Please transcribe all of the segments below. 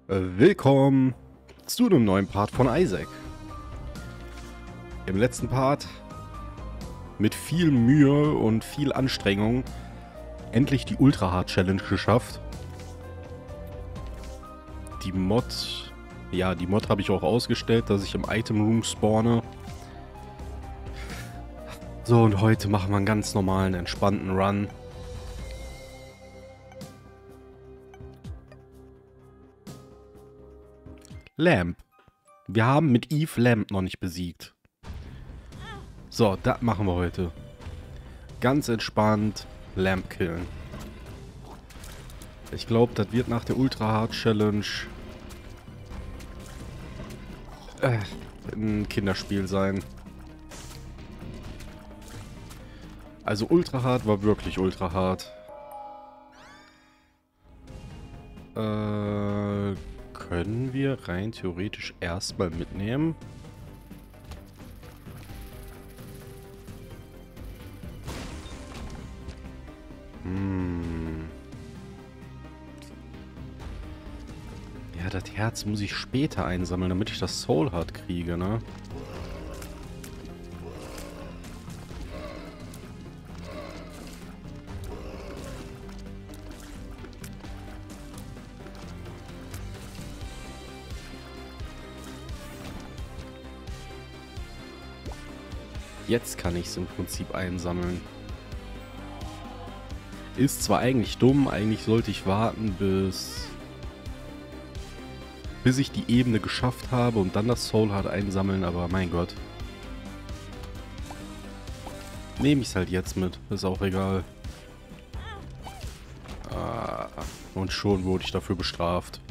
Willkommen zu einem neuen Part von Isaac. Im letzten Part mit viel Mühe und viel Anstrengung endlich die Ultra Hard Challenge geschafft. Die Mod habe ich auch ausgestellt, dass ich im Item Room spawne. So, und heute machen wir einen ganz normalen, entspannten Run. Lamp. Wir haben mit Eve Lamp noch nicht besiegt. So, das machen wir heute. Ganz entspannt Lamp killen. Ich glaube, das wird nach der Ultra Hard Challenge ein Kinderspiel sein. Also Ultra Hard war wirklich Ultra Hard. Können wir rein theoretisch erstmal mitnehmen? Ja, das Herz muss ich später einsammeln, damit ich das Soul Heart kriege, ne? Jetzt kann ich es im Prinzip einsammeln. Ist zwar eigentlich dumm, eigentlich sollte ich warten, bis ich die Ebene geschafft habe und dann das Soul Heart einsammeln, aber mein Gott. Nehme ich es halt jetzt mit, ist auch egal. Und schon wurde ich dafür bestraft.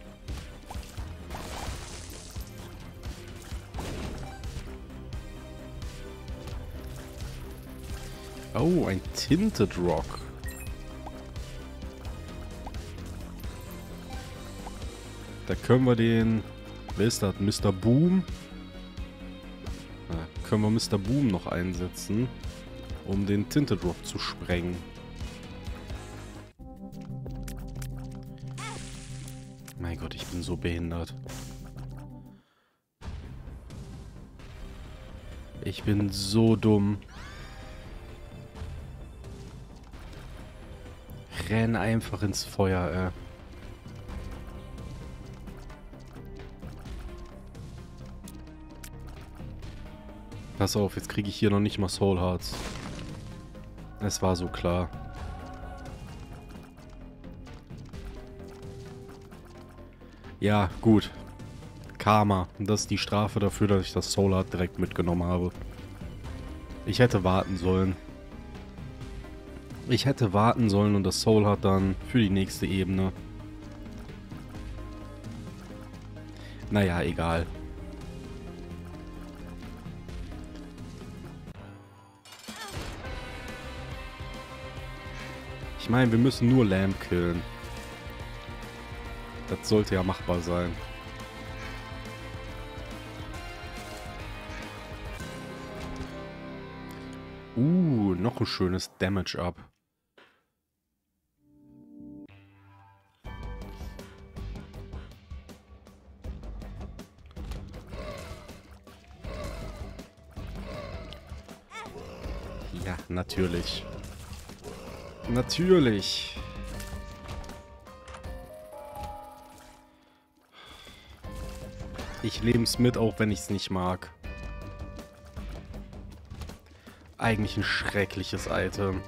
Oh, ein Tinted Rock. Da können wir den... Wer ist das? Mr. Boom? Da können wir Mr. Boom noch einsetzen, um den Tinted Rock zu sprengen. Mein Gott, ich bin so behindert. Ich bin so dumm. Renn einfach ins Feuer, ey. Pass auf, jetzt kriege ich hier noch nicht mal Soul Hearts. Es war so klar. Ja, gut. Karma. Das ist die Strafe dafür, dass ich das Soul Heart direkt mitgenommen habe. Ich hätte warten sollen. Ich hätte warten sollen und das Soul Heart dann für die nächste Ebene. Naja, egal. Ich meine, wir müssen nur Lamp killen. Das sollte ja machbar sein. Noch ein schönes Damage-Up. Ja, natürlich. Natürlich. Ich lebe es mit, auch wenn ich es nicht mag. Eigentlich ein schreckliches Item.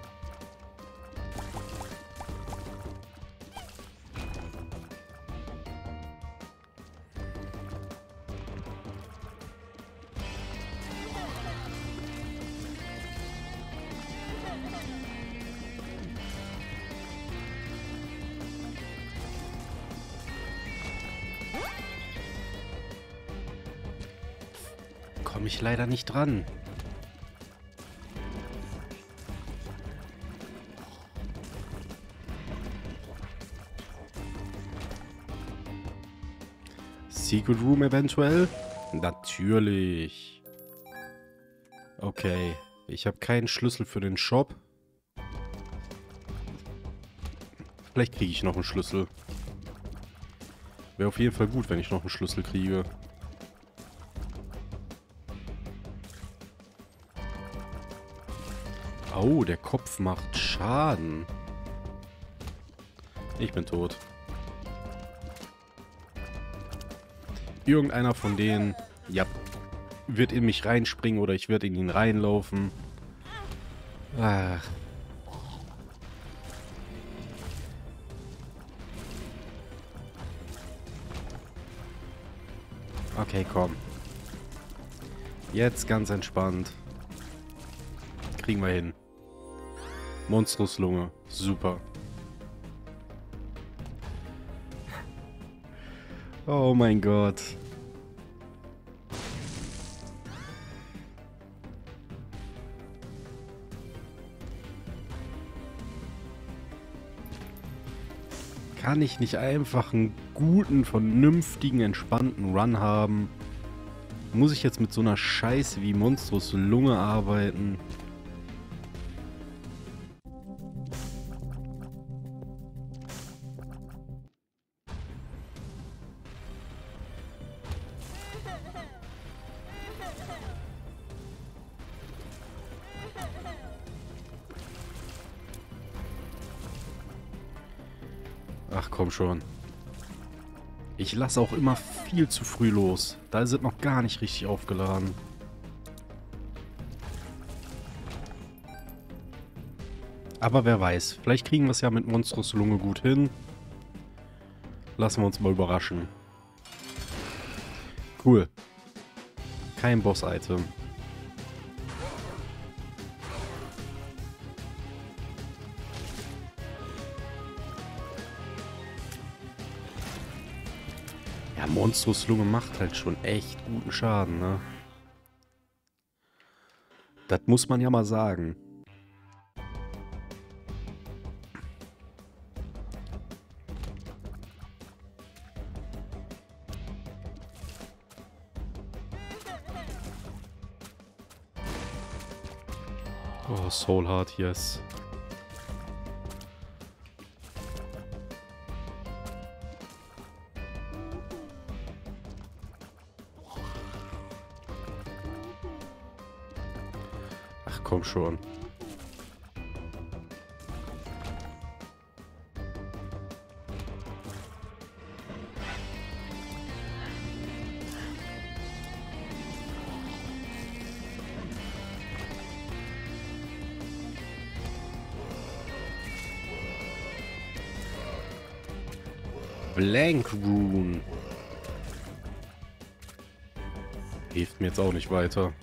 Komme ich leider nicht dran. Secret Room eventuell? Natürlich. Okay. Ich habe keinen Schlüssel für den Shop. Vielleicht kriege ich noch einen Schlüssel. Wäre auf jeden Fall gut, wenn ich noch einen Schlüssel kriege. Oh, der Kopf macht Schaden. Ich bin tot. Irgendeiner von denen, ja, wird in mich reinspringen oder ich werde in ihn reinlaufen. Ach. Okay, komm. Jetzt ganz entspannt. Kriegen wir hin. Monstruslunge. Super. Oh mein Gott. Kann ich nicht einfach einen guten, vernünftigen, entspannten Run haben? Muss ich jetzt mit so einer Scheiße wie Monstruslunge arbeiten? Ach komm schon. Ich lasse auch immer viel zu früh los. Da ist es noch gar nicht richtig aufgeladen. Aber wer weiß. Vielleicht kriegen wir es ja mit Monstruslunge gut hin. Lassen wir uns mal überraschen. Cool. Kein Boss-Item. Ja, Monstruslunge macht halt schon echt guten Schaden, ne? Das muss man ja mal sagen. Oh, Soul Heart, yes. Ach komm schon. Blank Rune. Hilft mir jetzt auch nicht weiter.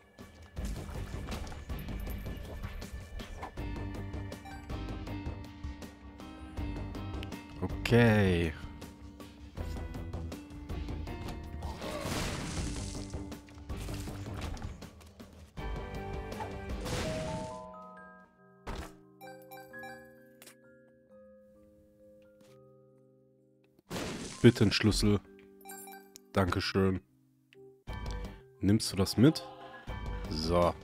Okay. Bitte ein Schlüssel. Dankeschön. Nimmst du das mit? So.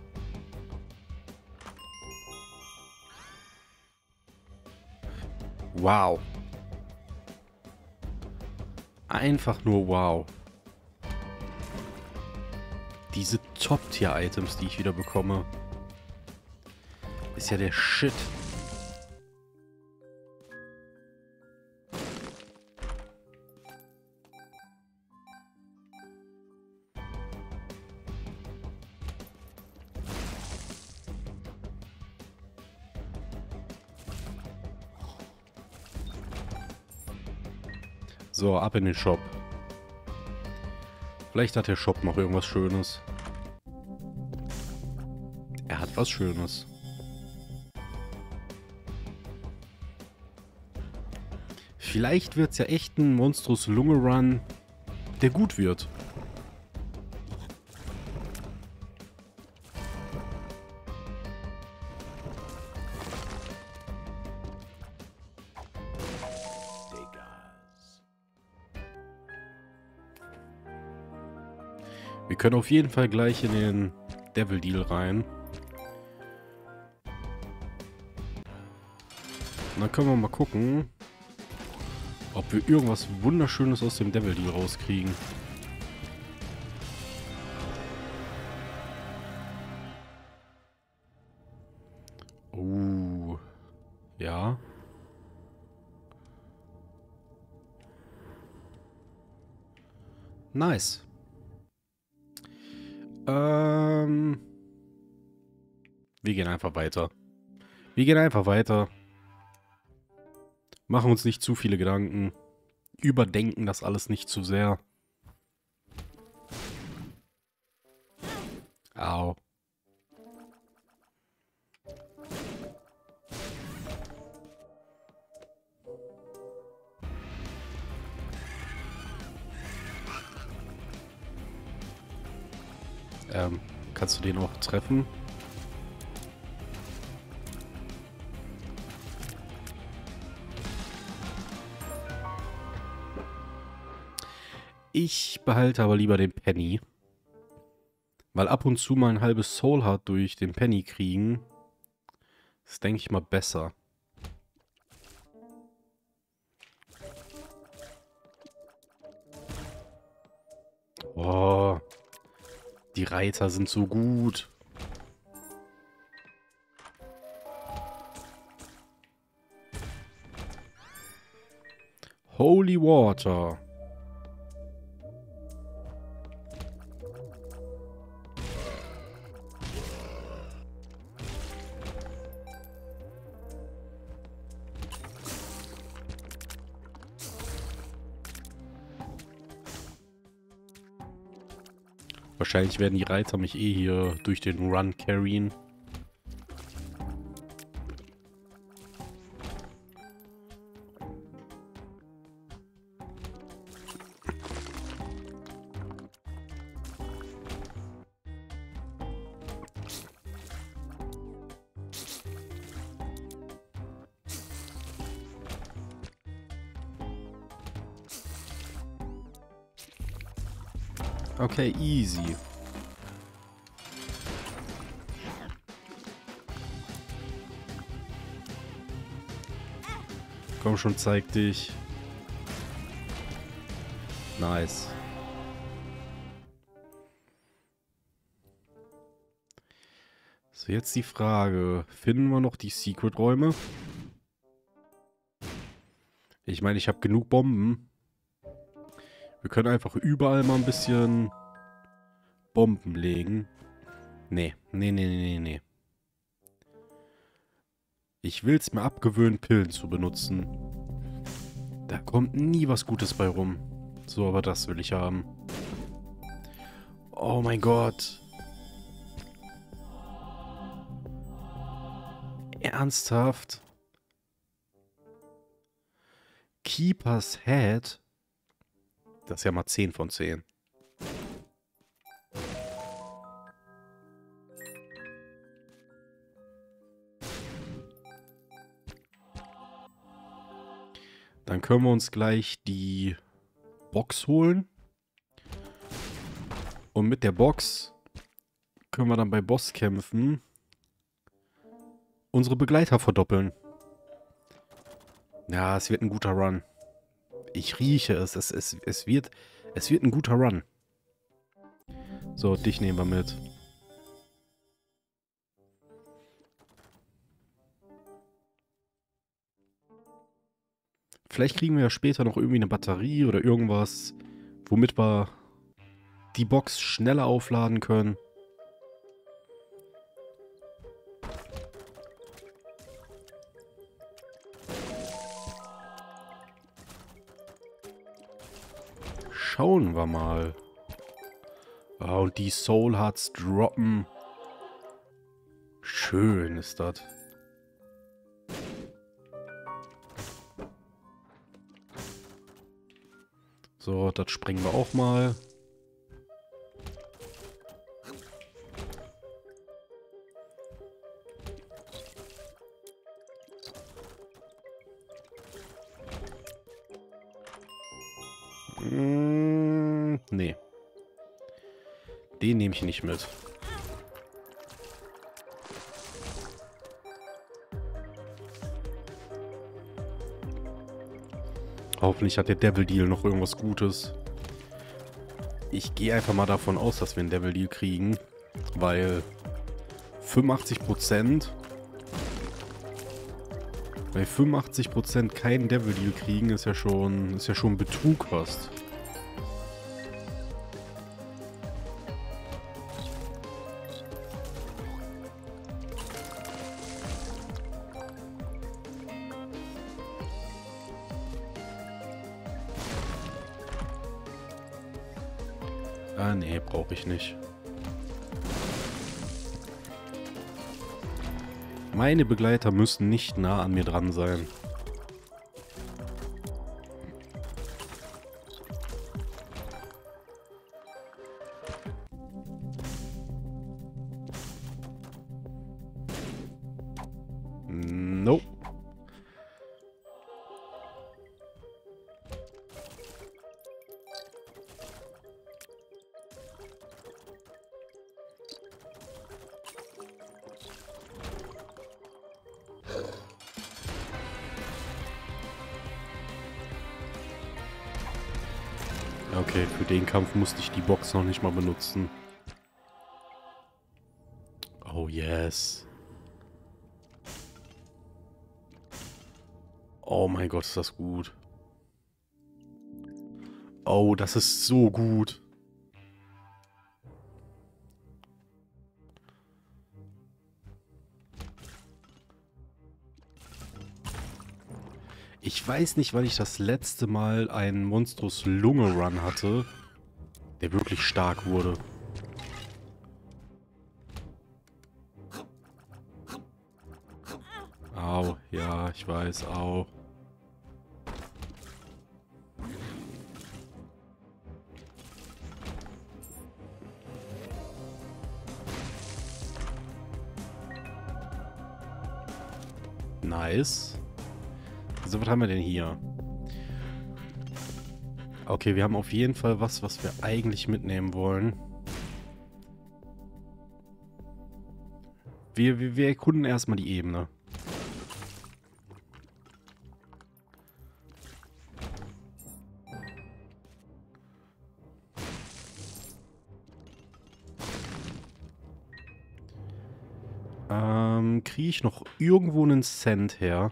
Wow. Einfach nur wow. Diese Top-Tier-Items, die ich wieder bekomme. Ist ja der Shit. So, ab in den Shop. Vielleicht hat der Shop noch irgendwas Schönes. Er hat was Schönes. Vielleicht wird es ja echt ein Monstruslunge-Run, der gut wird. Wir können auf jeden Fall gleich in den Devil Deal rein. Und dann können wir mal gucken, ob wir irgendwas Wunderschönes aus dem Devil Deal rauskriegen. Ja. Nice. Wir gehen einfach weiter. Wir gehen einfach weiter. Machen uns nicht zu viele Gedanken. Überdenken das alles nicht zu sehr. Au. Kannst du den auch treffen? Ich behalte aber lieber den Penny. Weil ab und zu mal ein halbes Soul Heart durch den Penny kriegen, ist, denke ich mal, besser. Oh, die Reiter sind so gut. Holy Water. Wahrscheinlich werden die Reiter mich eh hier durch den Run carryen. Okay, easy. Komm schon, zeig dich. Nice. So, jetzt die Frage. Finden wir noch die Secret-Räume? Ich meine, ich habe genug Bomben. Wir können einfach überall mal ein bisschen Bomben legen. Nee. Ich will es mir abgewöhnen, Pillen zu benutzen. Da kommt nie was Gutes bei rum. So, aber das will ich haben. Oh mein Gott. Ernsthaft? Keeper's Head? Das ist ja mal 10 von 10. Dann können wir uns gleich die Box holen. Und mit der Box können wir dann bei Bosskämpfen unsere Begleiter verdoppeln. Ja, es wird ein guter Run. Ich rieche es. Es wird ein guter Run. So, dich nehmen wir mit. Vielleicht kriegen wir ja später noch irgendwie eine Batterie oder irgendwas, womit wir die Box schneller aufladen können. Schauen wir mal. Ah, und die Soul Hearts droppen. Schön ist das. So, das sprengen wir auch mal. Nee. Den nehme ich nicht mit. Hoffentlich hat der Devil Deal noch irgendwas Gutes. Ich gehe einfach mal davon aus, dass wir einen Devil Deal kriegen, weil 85%, bei 85% keinen Devil Deal kriegen, ist ja schon Betrug fast. Ah, nee, brauche ich nicht. Meine Begleiter müssen nicht nah an mir dran sein. Nope. Okay, für den Kampf musste ich die Box noch nicht mal benutzen. Oh yes. Oh mein Gott, ist das gut. Oh, das ist so gut. Ich weiß nicht, weil ich das letzte Mal einen Monstrous Lunge Run hatte, der wirklich stark wurde. Au, ja, ich weiß, au. Nice. So, was haben wir denn hier? Okay, wir haben auf jeden Fall was wir eigentlich mitnehmen wollen. Wir erkunden erstmal die Ebene. Kriege ich noch irgendwo einen Cent her?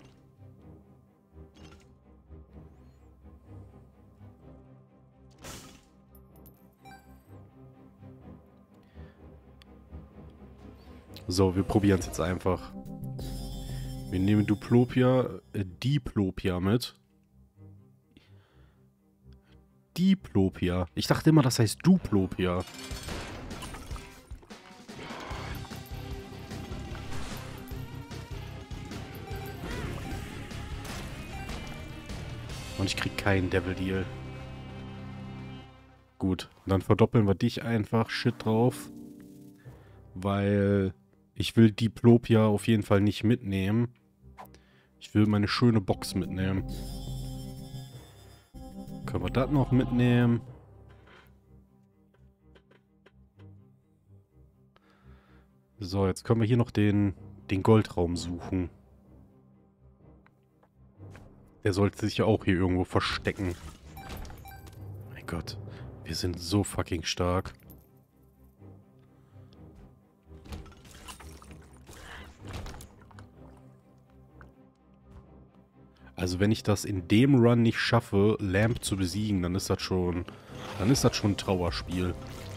So, wir probieren es jetzt einfach. Wir nehmen Diplopia mit. Diplopia. Ich dachte immer, das heißt Duplopia. Und ich krieg keinen Devil Deal. Gut, dann verdoppeln wir dich einfach. Shit drauf. Weil ich will Diplopia auf jeden Fall nicht mitnehmen. Ich will meine schöne Box mitnehmen. Können wir das noch mitnehmen? So, jetzt können wir hier noch den Goldraum suchen. Der sollte sich ja auch hier irgendwo verstecken. Mein Gott, wir sind so fucking stark. Also wenn ich das in dem Run nicht schaffe, Lamp zu besiegen, dann ist das schon ein Trauerspiel.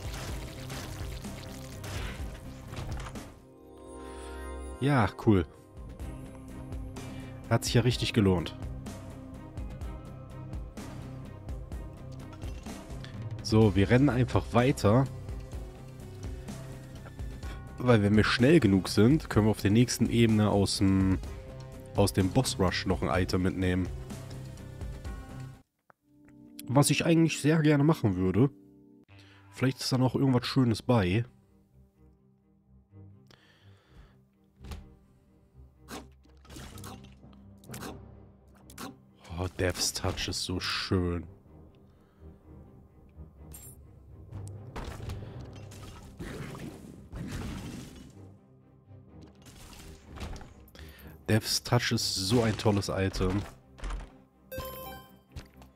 Ja, cool. Hat sich ja richtig gelohnt. So, wir rennen einfach weiter. Weil wenn wir schnell genug sind, können wir auf der nächsten Ebene aus dem Boss Rush noch ein Item mitnehmen. Was ich eigentlich sehr gerne machen würde. Vielleicht ist da noch irgendwas Schönes bei. Oh, Death's Touch ist so schön. Death's Touch ist so ein tolles Item.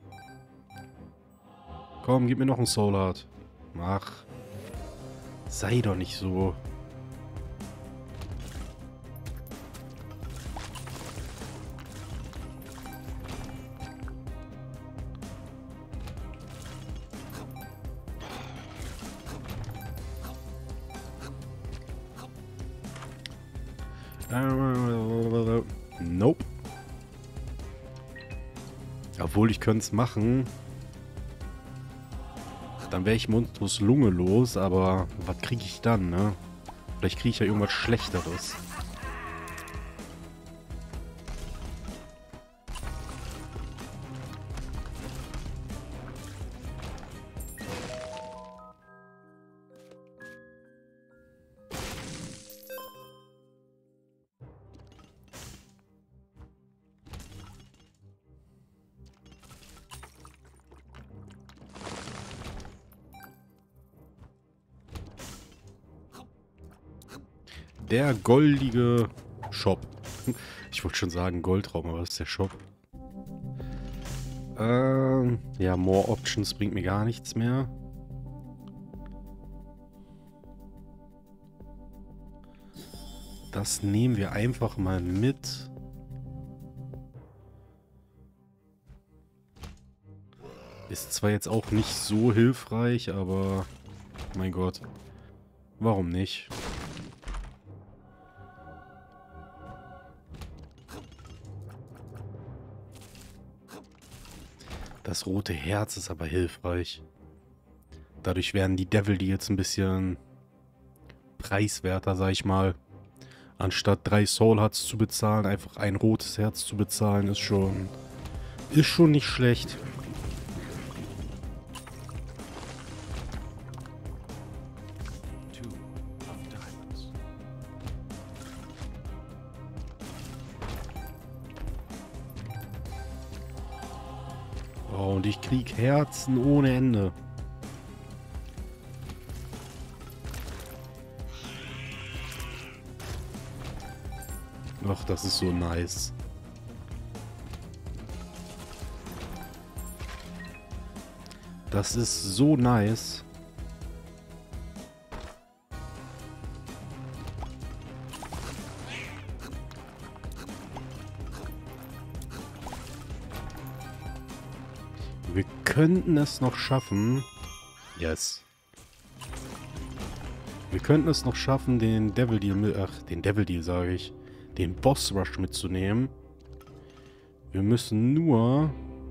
Komm, gib mir noch einen Soul Heart. Ach. Sei doch nicht so. Nope. Obwohl, ich könnte es machen. Dann wäre ich Monstros Lunge los, aber was kriege ich dann, ne? Vielleicht kriege ich ja irgendwas Schlechteres. Der goldige Shop. Ich wollte schon sagen Goldraum, aber das ist der Shop. Ja, More Options bringt mir gar nichts mehr. Das nehmen wir einfach mal mit. Ist zwar jetzt auch nicht so hilfreich, aber mein Gott, warum nicht? Das rote Herz ist aber hilfreich. Dadurch werden die Devil Deals ein bisschen preiswerter, sag ich mal. Anstatt 3 Soul Hearts zu bezahlen, einfach ein rotes Herz zu bezahlen, ist schon nicht schlecht. Oh, und ich krieg Herzen ohne Ende. Ach, das ist so nice. Das ist so nice. Wir könnten es noch schaffen. Yes. Wir könnten es noch schaffen, den Devil Deal mit... Ach, den Devil Deal sage ich. Den Boss Rush mitzunehmen. Wir müssen nur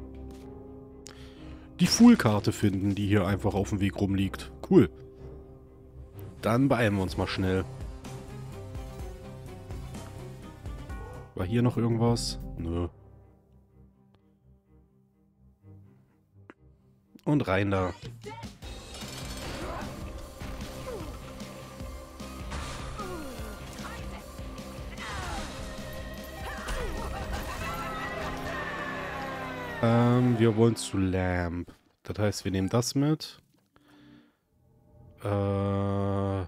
die Fool-Karte finden, die hier einfach auf dem Weg rumliegt. Cool. Dann beeilen wir uns mal schnell. War hier noch irgendwas? Nö. Und rein da. Wir wollen zu Lamp. Das heißt, wir nehmen das mit. Ja.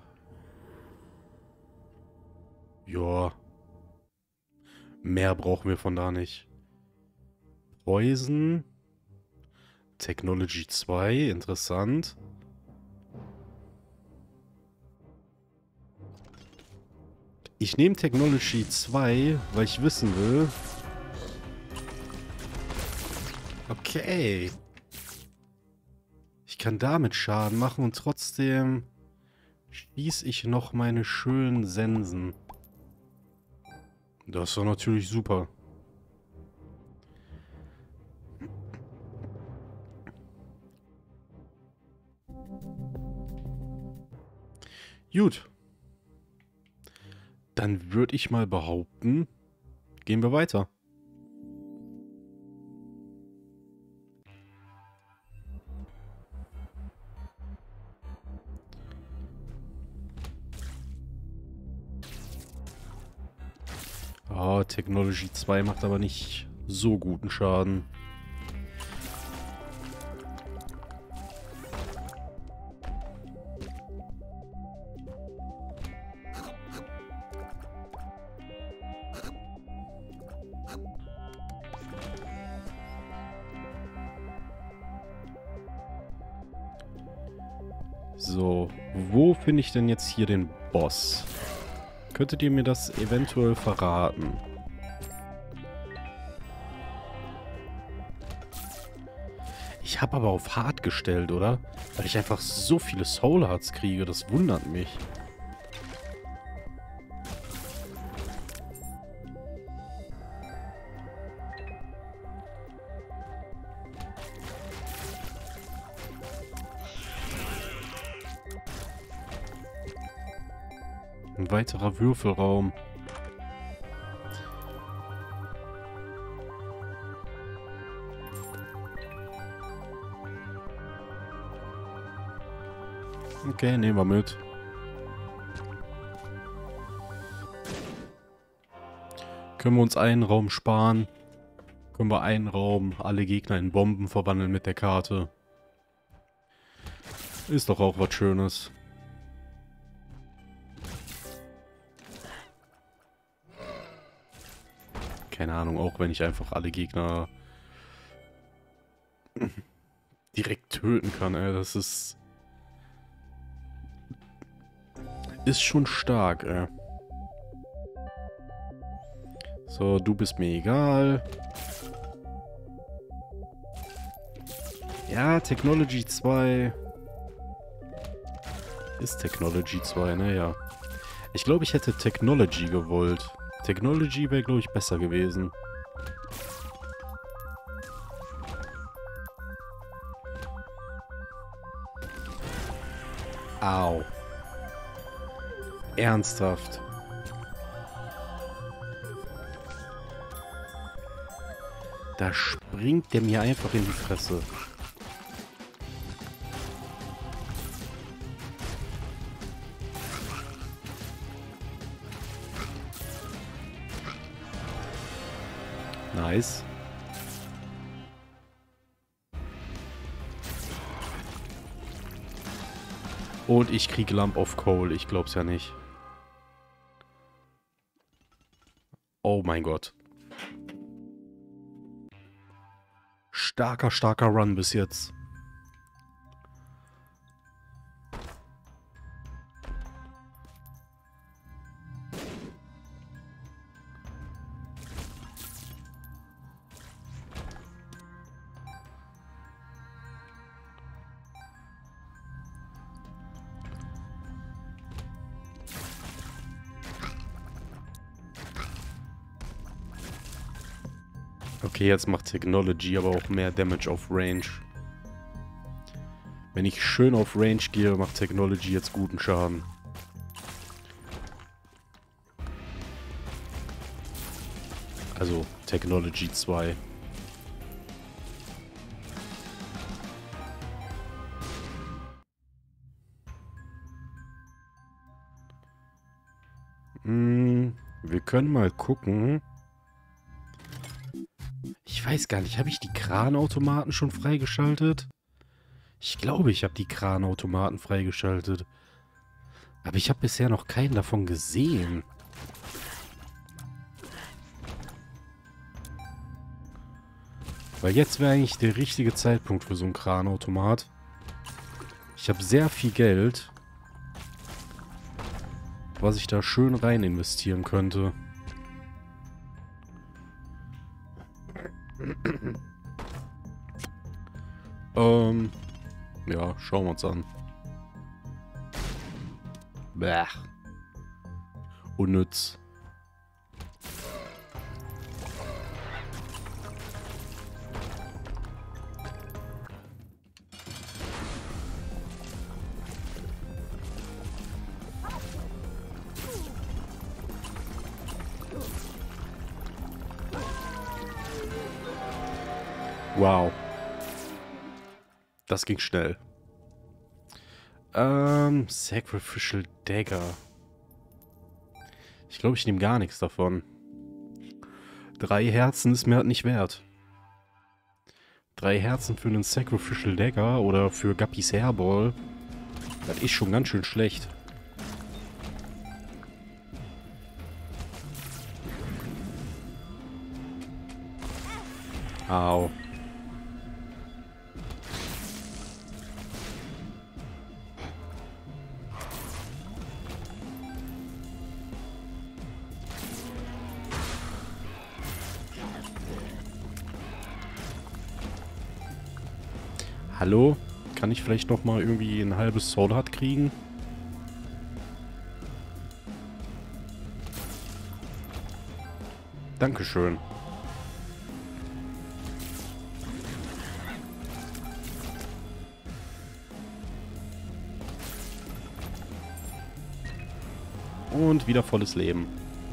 Mehr brauchen wir von da nicht. Poison. Technology 2, interessant. Ich nehme Technology 2, weil ich wissen will. Okay. Ich kann damit Schaden machen und trotzdem schieße ich noch meine schönen Sensen. Das ist doch natürlich super. Gut. Dann würde ich mal behaupten, gehen wir weiter. Oh, Technology 2 macht aber nicht so guten Schaden. So, wo finde ich denn jetzt hier den Boss? Könntet ihr mir das eventuell verraten? Ich habe aber auf Hard gestellt, oder? Weil ich einfach so viele Soul Hearts kriege, das wundert mich. Ein weiterer Würfelraum. Okay, nehmen wir mit. Können wir uns einen Raum sparen? Können wir einen Raum alle Gegner in Bomben verwandeln mit der Karte? Ist doch auch was Schönes. Keine Ahnung, auch wenn ich einfach alle Gegner direkt töten kann, ey. Das ist schon stark, ey. So, du bist mir egal. Ja, Technology 2. Ist Technology 2, ne? Ja. Ich glaube, ich hätte Technology gewollt. Technology wäre, glaube ich, besser gewesen. Au. Ernsthaft. Da springt der mir einfach in die Fresse. Nice. Und ich krieg Lump of Coal. Ich glaub's ja nicht. Oh mein Gott. Starker, starker Run bis jetzt. Okay, jetzt macht Technology aber auch mehr Damage auf Range. Wenn ich schön auf Range gehe, macht Technology jetzt guten Schaden. Also Technology 2. Wir können mal gucken. Ich weiß gar nicht, habe ich die Kranautomaten schon freigeschaltet? Ich glaube, ich habe die Kranautomaten freigeschaltet. Aber ich habe bisher noch keinen davon gesehen. Weil jetzt wäre eigentlich der richtige Zeitpunkt für so einen Kranautomat. Ich habe sehr viel Geld, was ich da schön rein investieren könnte. Ja, schauen wir uns an. Bäh. Unnütz. Wow. Das ging schnell. Sacrificial Dagger. Ich glaube, ich nehme gar nichts davon. 3 Herzen ist mir halt nicht wert. 3 Herzen für einen Sacrificial Dagger oder für Guppys Hairball. Das ist schon ganz schön schlecht. Au. Hallo? Kann ich vielleicht noch mal irgendwie ein halbes Soul Heart kriegen? Dankeschön. Und wieder volles Leben.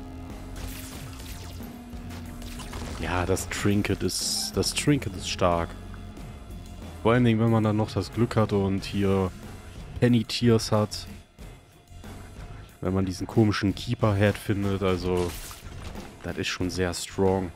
Ja, das Trinket ist stark. Vor allen Dingen, wenn man dann noch das Glück hat und hier Penny Tears hat. Wenn man diesen komischen Keeper-Head findet, also das ist schon sehr strong.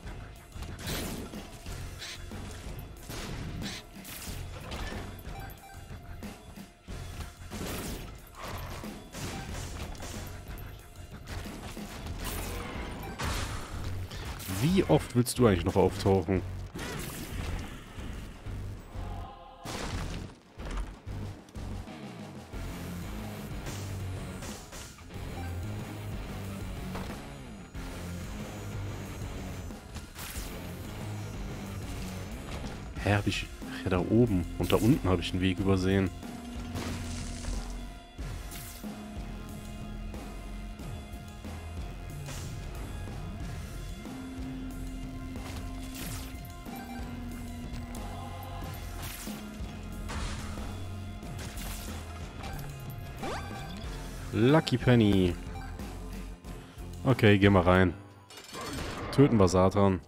Wie oft willst du eigentlich noch auftauchen? Hä, hab ich... Ach ja, da oben. Und da unten habe ich einen Weg übersehen. Lucky Penny. Okay, geh mal rein. Töten wir Satan.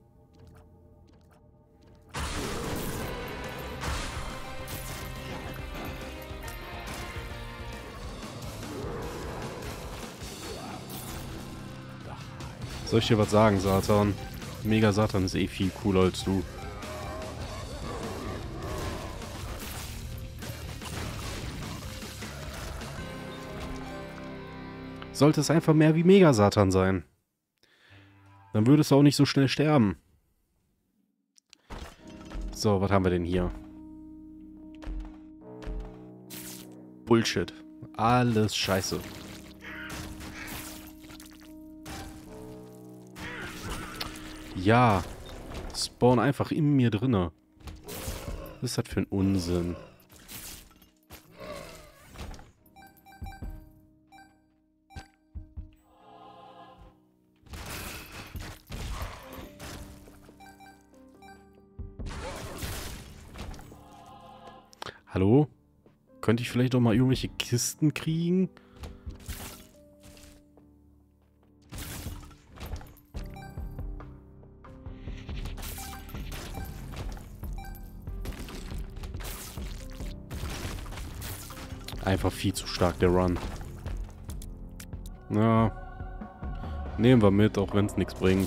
Soll ich dir was sagen, Satan? Mega Satan ist eh viel cooler als du. Sollte es einfach mehr wie Mega Satan sein. Dann würdest du auch nicht so schnell sterben. So, was haben wir denn hier? Bullshit. Alles scheiße. Ja. Spawn einfach in mir drinne. Was ist das für ein Unsinn? Hallo? Könnte ich vielleicht doch mal irgendwelche Kisten kriegen? Einfach viel zu stark, der Run. Ja. Nehmen wir mit, auch wenn es nichts bringt.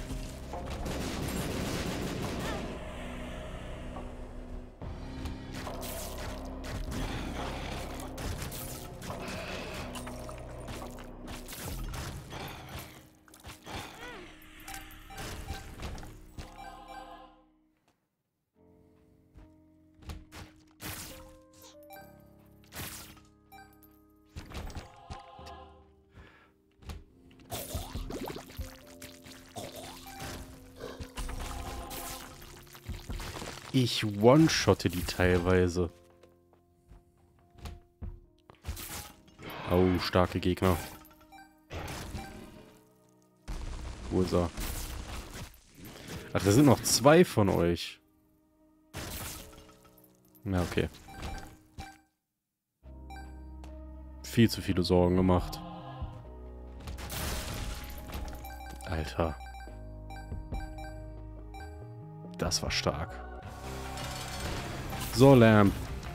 Ich one-shotte die teilweise. Oh, starke Gegner. Wo ist er? Ach, da sind noch 2 von euch. Na, okay. Viel zu viele Sorgen gemacht. Alter. Das war stark. So, Lamp.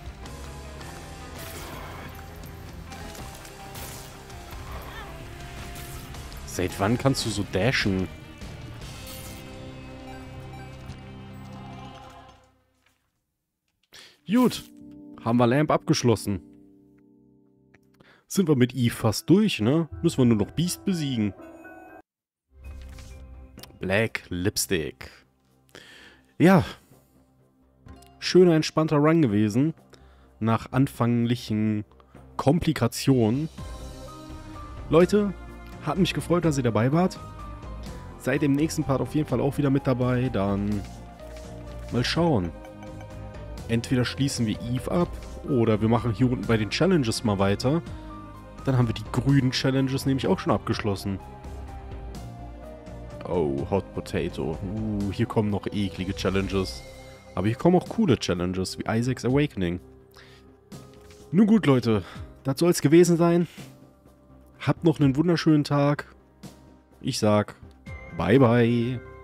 Seit wann kannst du so dashen? Gut. Haben wir Lamp abgeschlossen. Sind wir mit Eve fast durch, ne? Müssen wir nur noch Beast besiegen. Black Lipstick. Ja. Schöner, entspannter Run gewesen. Nach anfänglichen Komplikationen. Leute, hat mich gefreut, dass ihr dabei wart. Seid im nächsten Part auf jeden Fall auch wieder mit dabei. Dann mal schauen. Entweder schließen wir Eve ab oder wir machen hier unten bei den Challenges mal weiter. Dann haben wir die grünen Challenges nämlich auch schon abgeschlossen. Oh, Hot Potato. Hier kommen noch eklige Challenges. Aber hier kommen auch coole Challenges, wie Isaac's Awakening. Nun gut, Leute. Das soll es gewesen sein. Habt noch einen wunderschönen Tag. Ich sag, bye bye.